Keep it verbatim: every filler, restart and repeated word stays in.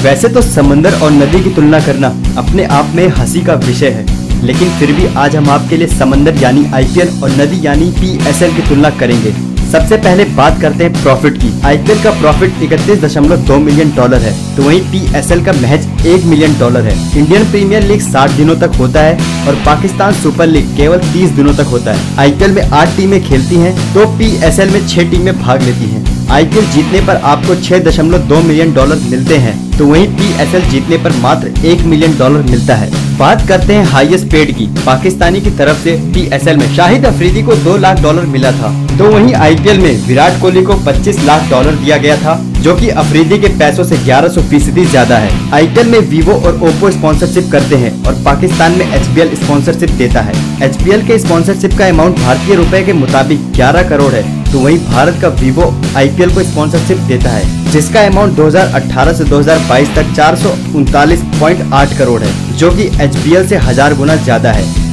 वैसे तो समंदर और नदी की तुलना करना अपने आप में हंसी का विषय है, लेकिन फिर भी आज हम आपके लिए समंदर यानी आईपीएल और नदी यानी पीएसएल की तुलना करेंगे। सबसे पहले बात करते हैं प्रॉफिट की। आईपीएल का प्रॉफिट इकतीस दशमलव दो मिलियन डॉलर है, तो वहीं पीएसएल का महज एक मिलियन डॉलर है। इंडियन प्रीमियर लीग साठ दिनों तक होता है और पाकिस्तान सुपर लीग केवल तीस दिनों तक होता है। आईपीएल में आठ टीमें खेलती हैं, तो पीएसएल में छह टीमें भाग लेती हैं। आईपीएल जीतने पर आपको छह दशमलव दो मिलियन डॉलर मिलते हैं, तो वहीं पीएसएल जीतने पर मात्र एक मिलियन डॉलर मिलता है। बात करते हैं हाईएस्ट पेड की। पाकिस्तानी की तरफ से पीएसएल में शाहिद अफरीदी को दो लाख डॉलर मिला था, तो वहीं आईपीएल में विराट कोहली को पच्चीस लाख डॉलर दिया गया था, जो कि अफरीदी के पैसों से ग्यारह सौ फीसदी ज्यादा है। आईपीएल में वीवो और ओप्पो स्पॉन्सरशिप करते हैं और पाकिस्तान में एचबीएल स्पॉन्सरशिप देता है। एचबीएल के स्पॉन्सरशिप का अमाउंट भारतीय रुपए के मुताबिक ग्यारह करोड़ है, तो वहीं भारत का वीवो आईपीएल को स्पॉन्सरशिप देता है, जिसका अमाउंट दो हज़ार अठारह से दो हज़ार बाईस तक चार सौ उनतालीस पॉइंट आठ करोड़ है, जो कि एचबीएल से हजार गुना ज्यादा है।